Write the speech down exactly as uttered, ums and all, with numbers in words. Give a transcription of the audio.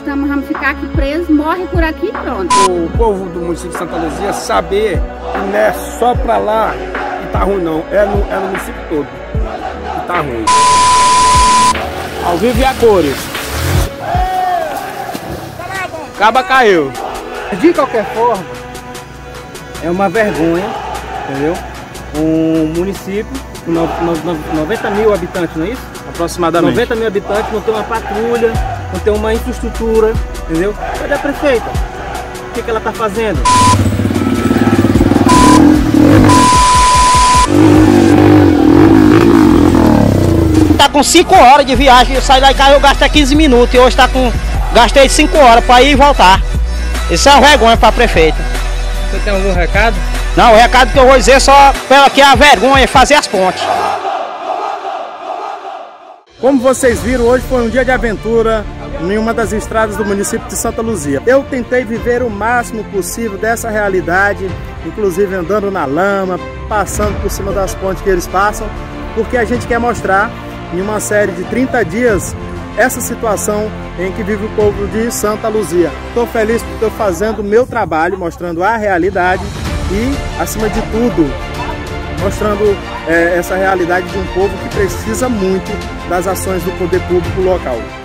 então vamos ficar aqui presos, morre por aqui e pronto. O povo do município de Santa Luzia saber que não é só pra lá que tá ruim não, é no, é no município todo que tá ruim. Ao vivo e a cores. Acaba caiu. De qualquer forma, é uma vergonha, entendeu? Um município com noventa mil habitantes, não é isso? Aproximadamente. noventa mil habitantes, não tem uma patrulha, não tem uma infraestrutura, entendeu? Cadê a prefeita? O que, que ela tá fazendo? Tá com cinco horas de viagem, eu saí lá de casa, eu gastei quinze minutos e hoje tá com... Gastei cinco horas para ir e voltar. Isso é uma vergonha para a prefeita. Você tem algum recado? Não, o recado que eu vou dizer é só pela que é a vergonha fazer as pontes. Como vocês viram, hoje foi um dia de aventura em uma das estradas do município de Santa Luzia. Eu tentei viver o máximo possível dessa realidade, inclusive andando na lama, passando por cima das pontes que eles passam, porque a gente quer mostrar em uma série de trinta dias essa situação em que vive o povo de Santa Luzia. Estou feliz por estar fazendo o meu trabalho, mostrando a realidade e, acima de tudo, mostrando é, essa realidade de um povo que precisa muito das ações do poder público local.